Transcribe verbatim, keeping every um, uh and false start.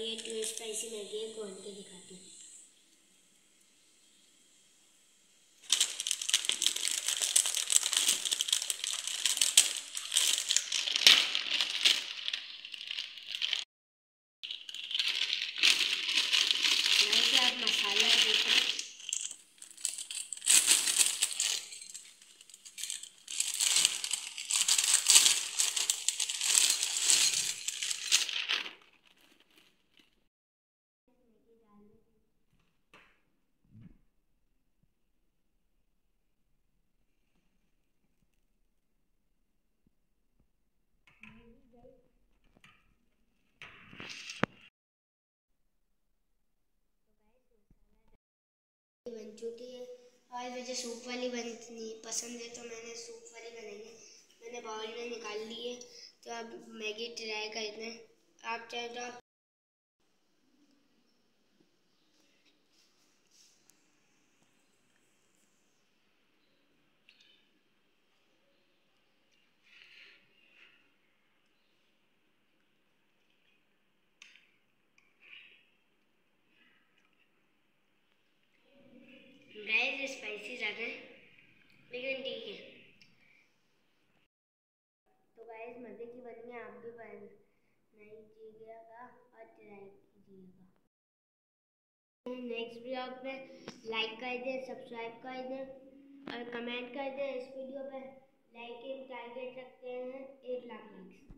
ये to spicy Maggi है, खोल के दिखाती हूँ। आप मसाला देखो, बन चुकी है। और मुझे सूप वाली बननी पसंद है तो मैंने सूप वाली बनाई है। मैंने बाउल में निकाल ली है। तो अब मैगी ट्राई करते हैं। आप चाहे तो आप गाइस स्पाइसी ज़्यादा है लेकिन ठीक है। तो गाइस मज़े की बनी है, आप भी बनाइएगा और ट्राई कीजिएगा। नेक्स्ट ब्लॉग में लाइक कर दें, सब्सक्राइब कर दें और कमेंट कर दें। इस वीडियो पे लाइक टारगेट रखते हैं एक लाख लाइक्स।